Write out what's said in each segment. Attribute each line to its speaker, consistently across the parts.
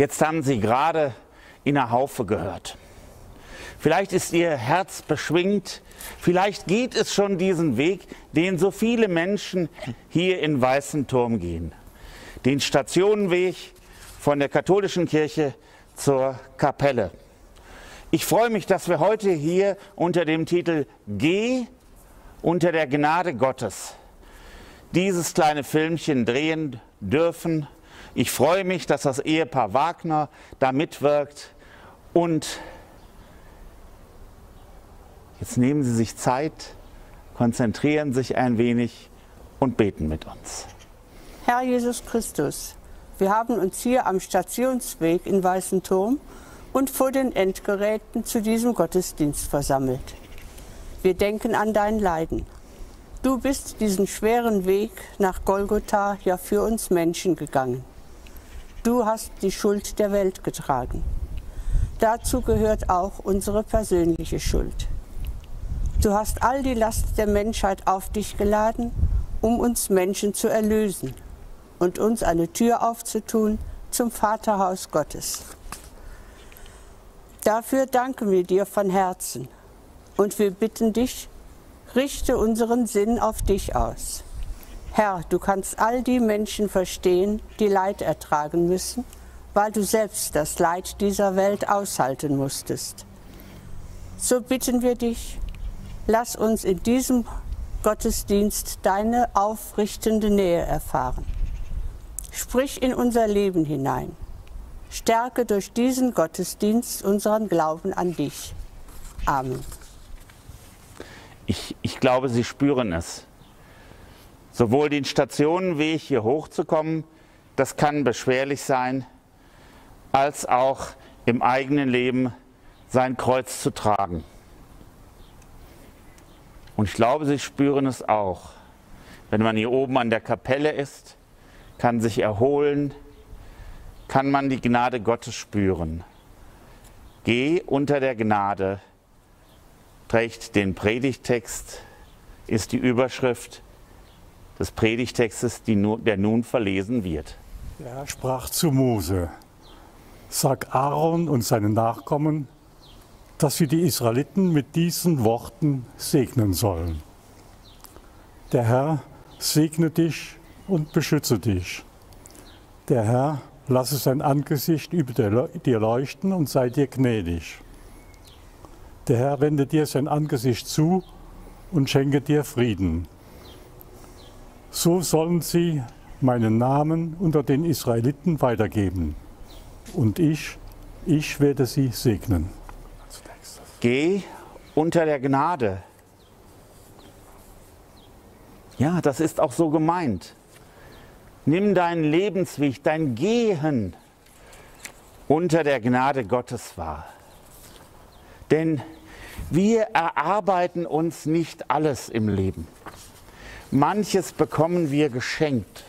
Speaker 1: Jetzt haben Sie gerade in der Haufe gehört. Vielleicht ist Ihr Herz beschwingt, vielleicht geht es schon diesen Weg, den so viele Menschen hier in Weißenturm gehen. Den Stationenweg von der katholischen Kirche zur Kapelle. Ich freue mich, dass wir heute hier unter dem Titel Geh unter der Gnade Gottes dieses kleine Filmchen drehen dürfen. Ich freue mich, dass das Ehepaar Wagner da mitwirkt. Und jetzt nehmen Sie sich Zeit, konzentrieren sich ein wenig und beten mit uns.
Speaker 2: Herr Jesus Christus, wir haben uns hier am Stationsweg in Weißenturm und vor den Endgeräten zu diesem Gottesdienst versammelt. Wir denken an dein Leiden. Du bist diesen schweren Weg nach Golgotha ja für uns Menschen gegangen. Du hast die Schuld der Welt getragen. Dazu gehört auch unsere persönliche Schuld. Du hast all die Last der Menschheit auf dich geladen, um uns Menschen zu erlösen und uns eine Tür aufzutun zum Vaterhaus Gottes. Dafür danken wir dir von Herzen und wir bitten dich, richte unseren Sinn auf dich aus. Herr, du kannst all die Menschen verstehen, die Leid ertragen müssen, weil du selbst das Leid dieser Welt aushalten musstest. So bitten wir dich, lass uns in diesem Gottesdienst deine aufrichtende Nähe erfahren. Sprich in unser Leben hinein. Stärke durch diesen Gottesdienst unseren Glauben an dich. Amen.
Speaker 1: Ich glaube, Sie spüren es. Sowohl den Stationenweg hier hochzukommen, das kann beschwerlich sein, als auch im eigenen Leben sein Kreuz zu tragen. Und ich glaube, Sie spüren es auch. Wenn man hier oben an der Kapelle ist, kann sich erholen, kann man die Gnade Gottes spüren. Geh unter der Gnade, trägt den Predigttext, ist die Überschrift des Predigtextes, der nun verlesen wird.
Speaker 3: Der Herr sprach zu Mose: Sag Aaron und seinen Nachkommen, dass sie die Israeliten mit diesen Worten segnen sollen. Der Herr segne dich und beschütze dich. Der Herr lasse sein Angesicht über dir leuchten und sei dir gnädig. Der Herr wende dir sein Angesicht zu und schenke dir Frieden. So sollen sie meinen Namen unter den Israeliten weitergeben. Und ich werde sie segnen.
Speaker 1: Geh unter der Gnade. Ja, das ist auch so gemeint. Nimm deinen Lebensweg, dein Gehen unter der Gnade Gottes wahr. Denn wir erarbeiten uns nicht alles im Leben. Manches bekommen wir geschenkt.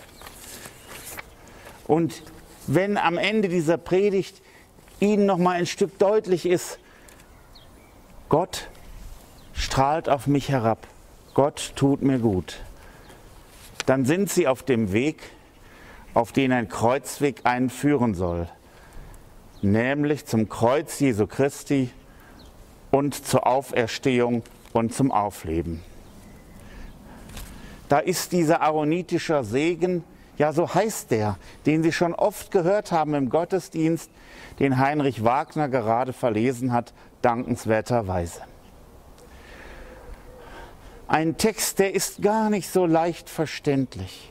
Speaker 1: Und wenn am Ende dieser Predigt Ihnen noch mal ein Stück deutlich ist, Gott strahlt auf mich herab, Gott tut mir gut, dann sind Sie auf dem Weg, auf den ein Kreuzweg einen führen soll, nämlich zum Kreuz Jesu Christi und zur Auferstehung und zum Aufleben. Da ist dieser aaronitische Segen, ja so heißt der, den Sie schon oft gehört haben im Gottesdienst, den Heinrich Wagner gerade verlesen hat, dankenswerterweise. Ein Text, der ist gar nicht so leicht verständlich.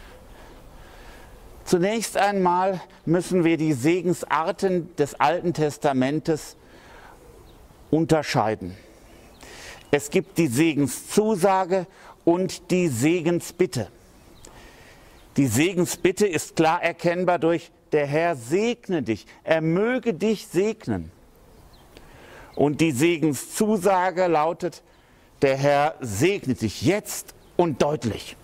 Speaker 1: Zunächst einmal müssen wir die Segensarten des Alten Testamentes unterscheiden. Es gibt die Segenszusage und die Segensbitte. Die Segensbitte ist klar erkennbar durch: Der Herr segne dich, er möge dich segnen. Und die Segenszusage lautet: Der Herr segne dich jetzt und deutlich.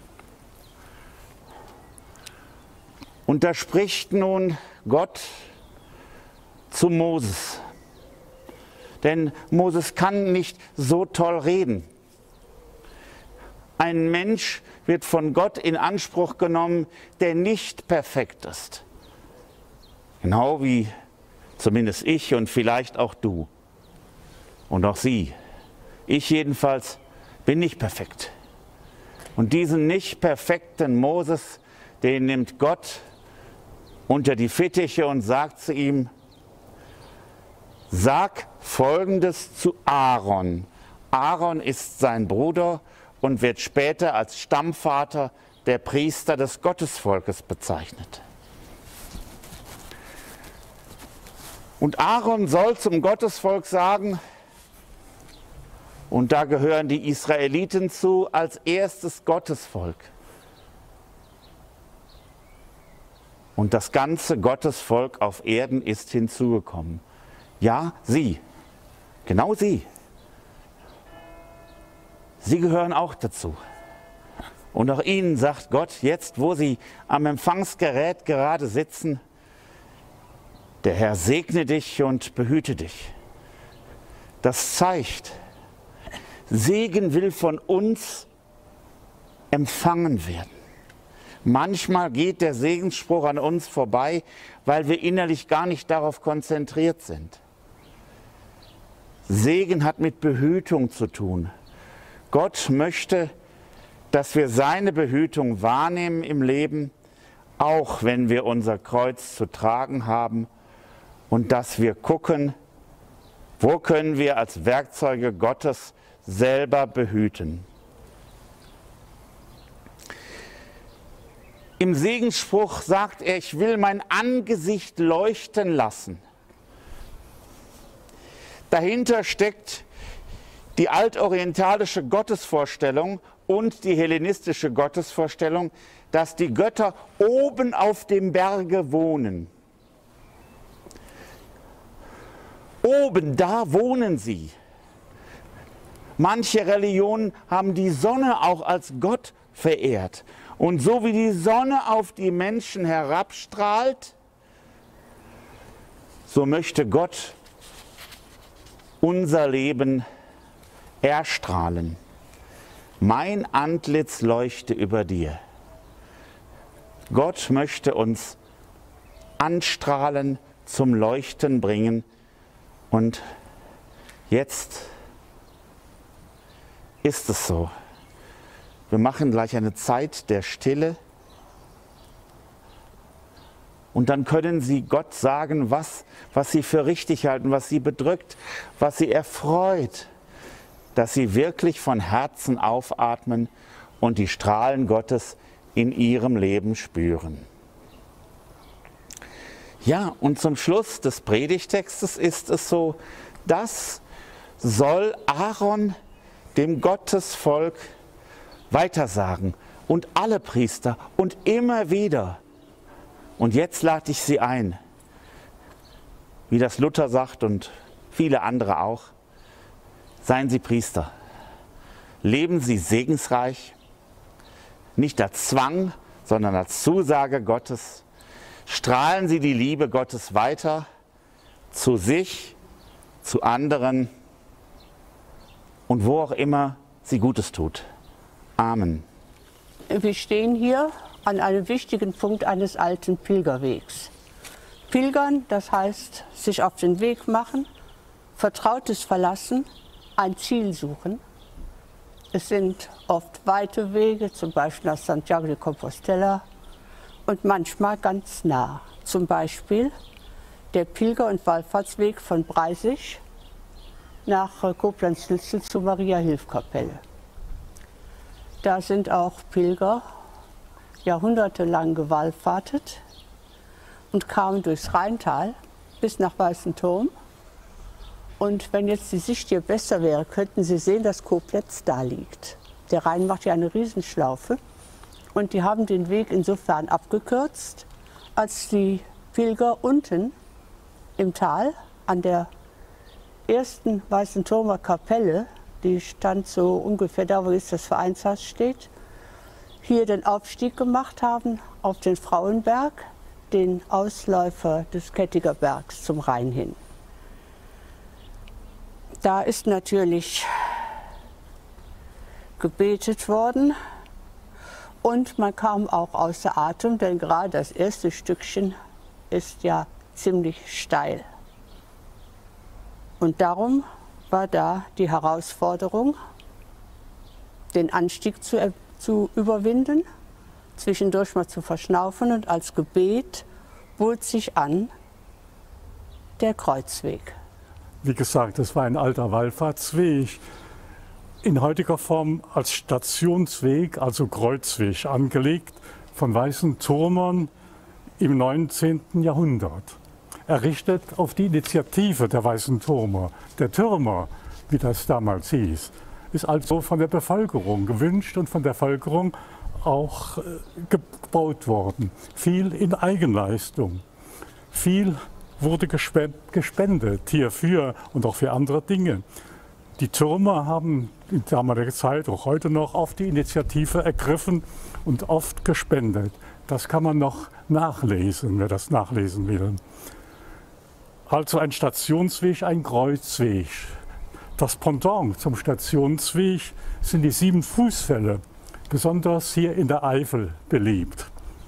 Speaker 1: Und da spricht nun Gott zu Moses. Denn Moses kann nicht so toll reden. Ein Mensch wird von Gott in Anspruch genommen, der nicht perfekt ist. Genau wie zumindest ich und vielleicht auch du und auch sie. Ich jedenfalls bin nicht perfekt. Und diesen nicht perfekten Moses, den nimmt Gott unter die Fittiche und sagt zu ihm: Sag Folgendes zu Aaron. Aaron ist sein Bruder und wird später als Stammvater der Priester des Gottesvolkes bezeichnet. Und Aaron soll zum Gottesvolk sagen, und da gehören die Israeliten zu, als erstes Gottesvolk. Und das ganze Gottesvolk auf Erden ist hinzugekommen. Ja, sie, genau sie. Sie gehören auch dazu. Und auch ihnen sagt Gott, jetzt wo sie am Empfangsgerät gerade sitzen: Der Herr segne dich und behüte dich. Das zeigt, Segen will von uns empfangen werden. Manchmal geht der Segensspruch an uns vorbei, weil wir innerlich gar nicht darauf konzentriert sind. Segen hat mit Behütung zu tun. Gott möchte, dass wir seine Behütung wahrnehmen im Leben, auch wenn wir unser Kreuz zu tragen haben, und dass wir gucken, wo können wir als Werkzeuge Gottes selber behüten. Im Segensspruch sagt er: Ich will mein Angesicht leuchten lassen. Dahinter steckt die altorientalische Gottesvorstellung und die hellenistische Gottesvorstellung, dass die Götter oben auf dem Berge wohnen. Oben, da wohnen sie. Manche Religionen haben die Sonne auch als Gott verehrt. Und so wie die Sonne auf die Menschen herabstrahlt, so möchte Gott unser Leben erstrahlen. Mein Antlitz leuchte über dir. Gott möchte uns anstrahlen, zum Leuchten bringen. Und jetzt ist es so. Wir machen gleich eine Zeit der Stille. Und dann können Sie Gott sagen, was Sie für richtig halten, was Sie bedrückt, was Sie erfreut, dass Sie wirklich von Herzen aufatmen und die Strahlen Gottes in Ihrem Leben spüren. Ja, und zum Schluss des Predigtextes ist es so: Das soll Aaron dem Gottesvolk weitersagen und alle Priester und immer wieder. Und jetzt lade ich Sie ein, wie das Luther sagt und viele andere auch: Seien Sie Priester, leben Sie segensreich, nicht als Zwang, sondern als Zusage Gottes. Strahlen Sie die Liebe Gottes weiter zu sich, zu anderen und wo auch immer sie Gutes tut. Amen.
Speaker 2: Wir stehen hier an einem wichtigen Punkt eines alten Pilgerwegs. Pilgern, das heißt sich auf den Weg machen, Vertrautes verlassen, ein Ziel suchen. Es sind oft weite Wege, zum Beispiel nach Santiago de Compostela, und manchmal ganz nah. Zum Beispiel der Pilger- und Wallfahrtsweg von Breisig nach Koblenz-Lützel zur Maria-Hilf-Kapelle. Da sind auch Pilger jahrhundertelang gewallfahrtet und kamen durchs Rheintal bis nach Weißenturm. Und wenn jetzt die Sicht hier besser wäre, könnten Sie sehen, dass Koblenz da liegt. Der Rhein macht ja eine Riesenschlaufe. Und die haben den Weg insofern abgekürzt, als die Pilger unten im Tal an der ersten Weißenturmer Kapelle, die stand so ungefähr da, wo jetzt das Vereinshaus steht, hier den Aufstieg gemacht haben auf den Frauenberg, den Ausläufer des Kettiger Bergs zum Rhein hin. Da ist natürlich gebetet worden. Und man kam auch außer Atem, denn gerade das erste Stückchen ist ja ziemlich steil. Und darum war da die Herausforderung, den Anstieg zu überwinden, zwischendurch mal zu verschnaufen, und als Gebet bot sich an der Kreuzweg.
Speaker 3: Wie gesagt, das war ein alter Wallfahrtsweg, in heutiger Form als Stationsweg, also Kreuzweg, angelegt von weißen Türmern im 19. Jahrhundert. Errichtet auf die Initiative der weißen Türmer. Der Türmer, wie das damals hieß, ist also von der Bevölkerung gewünscht und von der Bevölkerung auch gebaut worden. Viel in Eigenleistung. Viel wurde gespendet hierfür und auch für andere Dinge. Die Türmer haben in damaliger Zeit, auch heute noch, oft die Initiative ergriffen und oft gespendet. Das kann man noch nachlesen, wer das nachlesen will. Also ein Stationsweg, ein Kreuzweg. Das Pendant zum Stationsweg sind die 7 Fußfälle, besonders hier in der Eifel beliebt.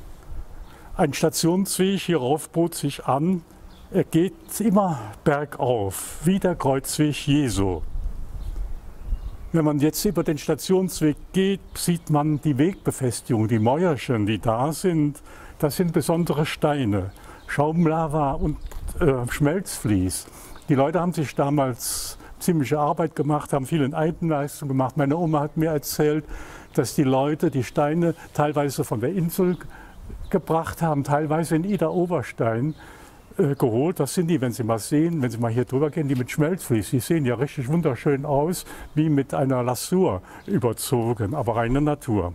Speaker 3: Ein Stationsweg hierauf bot sich an, er geht immer bergauf, wie der Kreuzweg Jesu. Wenn man jetzt über den Stationsweg geht, sieht man die Wegbefestigung, die Mäuerchen, die da sind. Das sind besondere Steine, Schaumlava und Schmelzvlies. Die Leute haben sich damals ziemliche Arbeit gemacht, haben viel in Eigenleistung gemacht. Meine Oma hat mir erzählt, dass die Leute die Steine teilweise von der Insel gebracht haben, teilweise in Idar-Oberstein geholt. Das sind die, wenn Sie mal sehen, wenn Sie mal hier drüber gehen, die mit Schmelzvlies. Die sehen ja richtig wunderschön aus, wie mit einer Lasur überzogen, aber reine Natur.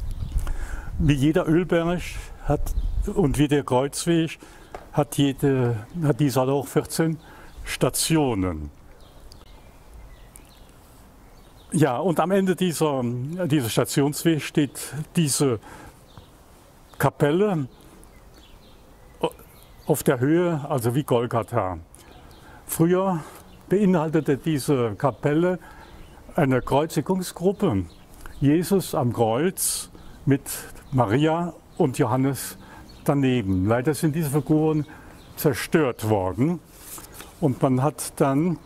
Speaker 3: Wie jeder Ölberg hat und wie der Kreuzweg hat dieser auch 14 Stationen. Ja, und am Ende dieser Stationsweg steht diese Kapelle auf der Höhe, also wie Golgatha. Früher beinhaltete diese Kapelle eine Kreuzigungsgruppe. Jesus am Kreuz mit Maria und Johannes daneben. Leider sind diese Figuren zerstört worden und man hat dann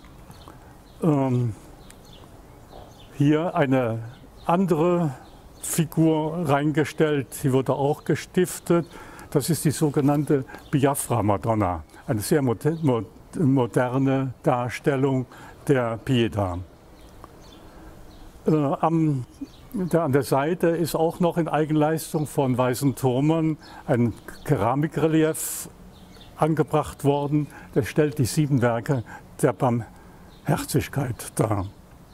Speaker 3: hier eine andere Figur reingestellt. Sie wurde auch gestiftet. Das ist die sogenannte Biafra-Madonna, eine sehr moderne Darstellung der Pietà. An der Seite ist auch noch in Eigenleistung von weißen Türmern ein Keramikrelief angebracht worden. Das stellt die 7 Werke der Barmherzigkeit dar.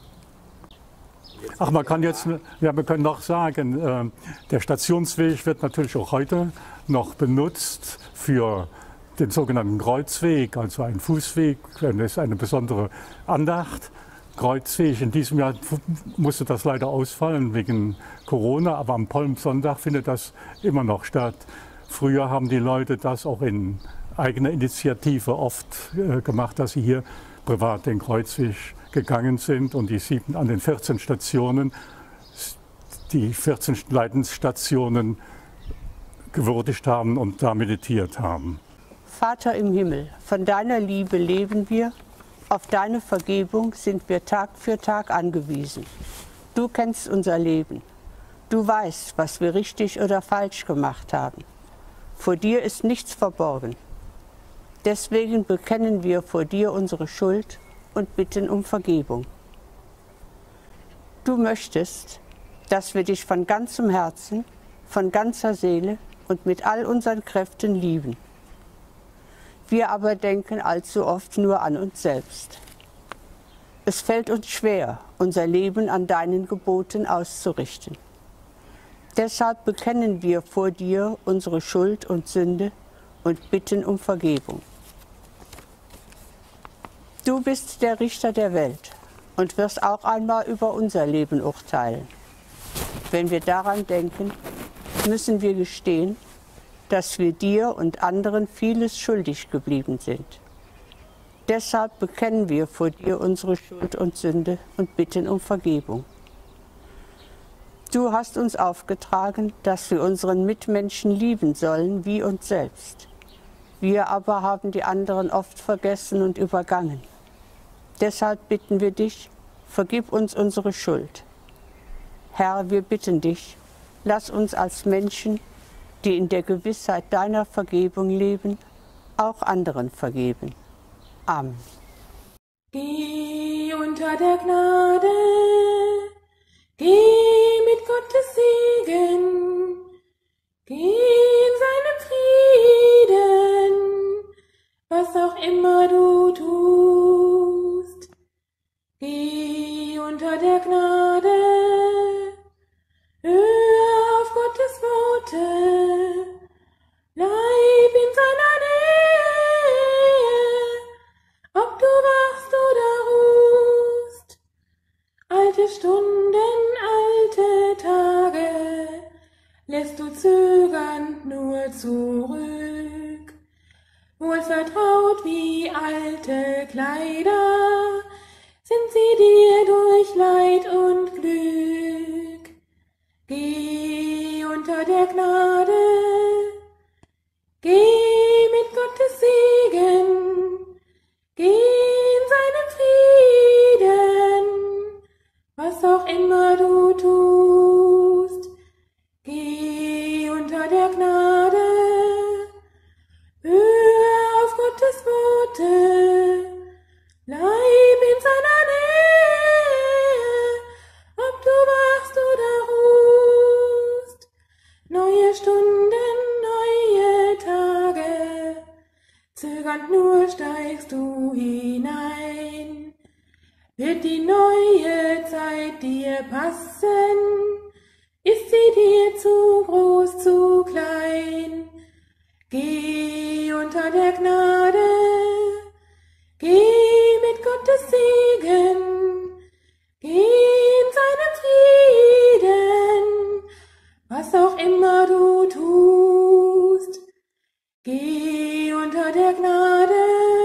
Speaker 3: Ach, wir können noch sagen, der Stationsweg wird natürlich auch heute noch benutzt für den sogenannten Kreuzweg, also ein Fußweg, das ist eine besondere Andacht. Kreuzweg, in diesem Jahr musste das leider ausfallen wegen Corona, aber am Palmsonntag findet das immer noch statt. Früher haben die Leute das auch in eigener Initiative oft gemacht, dass sie hier privat den Kreuzweg gegangen sind und an den 14 Stationen, die 14 Leidensstationen gewürdigt haben und da meditiert haben.
Speaker 2: Vater im Himmel, von deiner Liebe leben wir, auf deine Vergebung sind wir Tag für Tag angewiesen. Du kennst unser Leben. Du weißt, was wir richtig oder falsch gemacht haben. Vor dir ist nichts verborgen. Deswegen bekennen wir vor dir unsere Schuld und bitten um Vergebung. Du möchtest, dass wir dich von ganzem Herzen, von ganzer Seele und mit all unseren Kräften lieben. Wir aber denken allzu oft nur an uns selbst. Es fällt uns schwer, unser Leben an deinen Geboten auszurichten. Deshalb bekennen wir vor dir unsere Schuld und Sünde und bitten um Vergebung. Du bist der Richter der Welt und wirst auch einmal über unser Leben urteilen. Wenn wir daran denken, müssen wir gestehen, dass wir dir und anderen vieles schuldig geblieben sind. Deshalb bekennen wir vor dir unsere Schuld und Sünde und bitten um Vergebung. Du hast uns aufgetragen, dass wir unseren Mitmenschen lieben sollen wie uns selbst. Wir aber haben die anderen oft vergessen und übergangen. Deshalb bitten wir dich, vergib uns unsere Schuld. Herr, wir bitten dich, lass uns als Menschen, die in der Gewissheit deiner Vergebung leben, auch anderen vergeben. Amen.
Speaker 4: Geh unter der Gnade, geh mit Gottes Segen, geh in seinem Frieden, was auch immer du tust. Geh unter der Gnade, hör auf Gottes Worte, bleib in seiner Nähe, ob du wachst oder ruhst. Alte Stunden, alte Tage, lässt du zögernd nur zurück. Wohl vertraut wie alte Kleider, sind sie dir durch Leid und Glück. Geh unter der Gnade, geh mit Gottes Segen, geh in seinen Frieden, was auch immer du tust. Geh unter der Gnade, hör auf Gottes Worte, bleib in seiner Nähe, ob du wachst oder ruhst. Neue Stunden, neue Tage, zögernd nur steigst du hinein. Wird die neue Zeit dir passen? Ist sie dir zu groß, zu klein? Geh unter der Gnade, geh mit Gottes Segen, geh in seinen Frieden, was auch immer du tust. Geh unter der Gnade,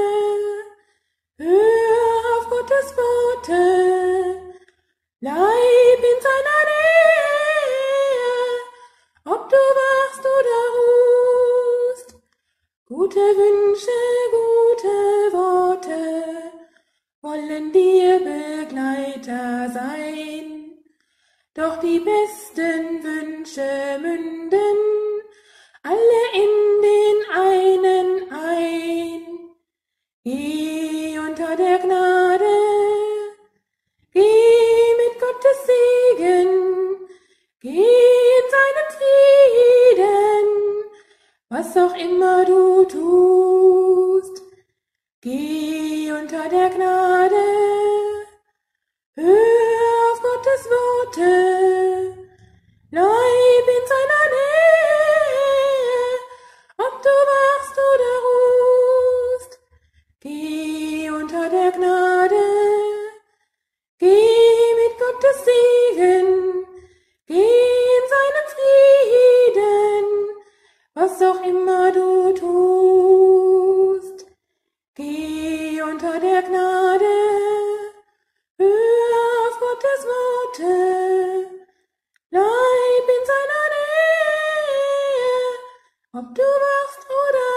Speaker 4: hör auf Gottes Worte, bleib in seiner Nähe, ob du wachst oder ruhst. Gute Wünsche, gute Worte wollen dir Begleiter sein, doch die besten Wünsche münden alle in den einen ein. Geh unter der Gnade, geh mit Gottes Segen, geh in seinen Frieden, was auch immer du tust. Geh unter der Gnade, hör auf Gottes Worte, bleib in seiner Nähe, ob du wachst oder ruhst. Geh unter der Gnade, geh mit Gottes Segen, geh in seinen Frieden, was auch immer du tust. Geh unter der Gnade, hör auf Gottes Worte, bleib in seiner Nähe, ob du wachst oder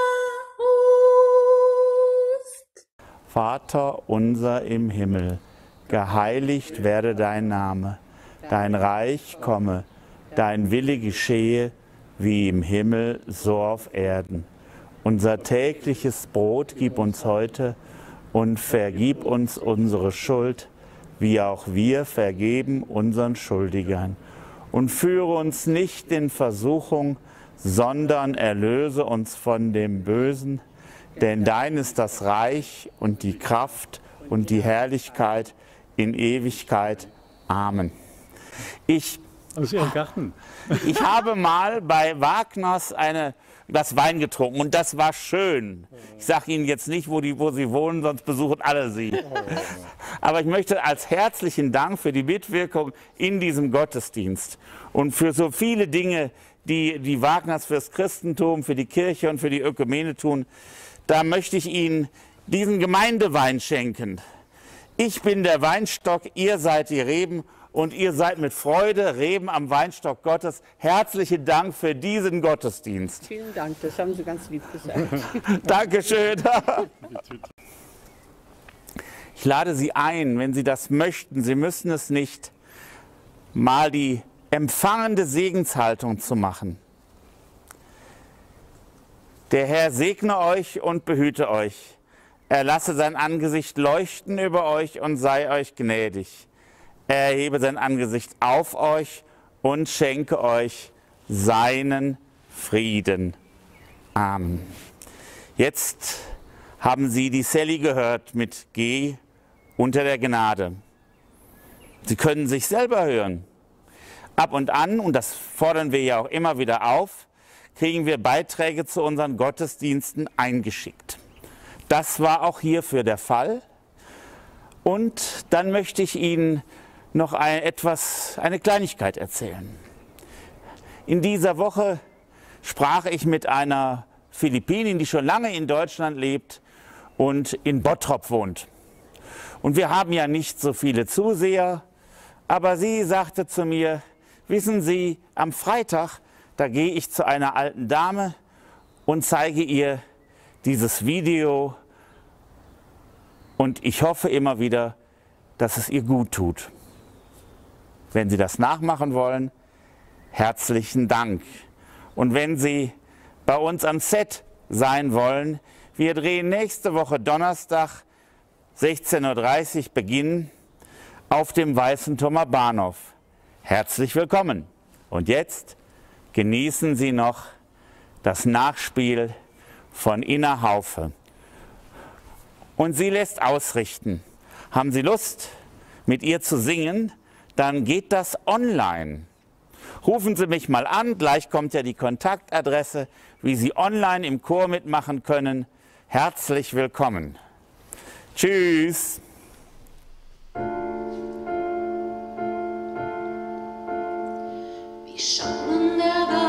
Speaker 4: ruhst.
Speaker 1: Vater unser im Himmel, geheiligt werde dein Name, dein Reich komme, dein Wille geschehe, wie im Himmel, so auf Erden. Unser tägliches Brot gib uns heute und vergib uns unsere Schuld, wie auch wir vergeben unseren Schuldigern. Und führe uns nicht in Versuchung, sondern erlöse uns von dem Bösen. Denn dein ist das Reich und die Kraft und die Herrlichkeit in Ewigkeit. Amen.
Speaker 3: Aus Ihrem Garten.
Speaker 1: Ich habe mal bei Wagners das Wein getrunken und das war schön. Ich sage Ihnen jetzt nicht, wo Sie wohnen, sonst besuchen alle Sie. Aber ich möchte als herzlichen Dank für die Mitwirkung in diesem Gottesdienst und für so viele Dinge, die Wagners fürs Christentum, für die Kirche und für die Ökumene tun, da möchte ich Ihnen diesen Gemeindewein schenken. Ich bin der Weinstock, ihr seid die Reben und ihr seid mit Freude Reben am Weinstock Gottes. Herzlichen Dank für diesen Gottesdienst.
Speaker 2: Vielen Dank, das haben Sie ganz lieb gesagt.
Speaker 1: Dankeschön. Ich lade Sie ein, wenn Sie das möchten, Sie müssen es nicht, mal die empfangende Segenshaltung zu machen. Der Herr segne euch und behüte euch. Er lasse sein Angesicht leuchten über euch und sei euch gnädig. Er erhebe sein Angesicht auf euch und schenke euch seinen Frieden. Amen. Jetzt haben Sie die Sally gehört mit Geh unter der Gnade. Sie können sich selber hören. Ab und an, und das fordern wir ja auch immer wieder auf, kriegen wir Beiträge zu unseren Gottesdiensten eingeschickt. Das war auch hierfür der Fall. Und dann möchte ich Ihnen noch eine Kleinigkeit erzählen. In dieser Woche sprach ich mit einer Philippinin, die schon lange in Deutschland lebt und in Bottrop wohnt. Und wir haben ja nicht so viele Zuseher, aber sie sagte zu mir, wissen Sie, am Freitag, da gehe ich zu einer alten Dame und zeige ihr dieses Video und ich hoffe immer wieder, dass es ihr gut tut. Wenn Sie das nachmachen wollen, herzlichen Dank. Und wenn Sie bei uns am Set sein wollen, wir drehen nächste Woche Donnerstag 16:30 Uhr Beginn auf dem Weißenturmer Bahnhof. Herzlich willkommen. Und jetzt genießen Sie noch das Nachspiel von Ina Haufe. Und sie lässt ausrichten. Haben Sie Lust, mit ihr zu singen? Dann geht das online. Rufen Sie mich mal an, gleich kommt ja die Kontaktadresse, wie Sie online im Chor mitmachen können. Herzlich willkommen. Tschüss.
Speaker 4: Wie schauen der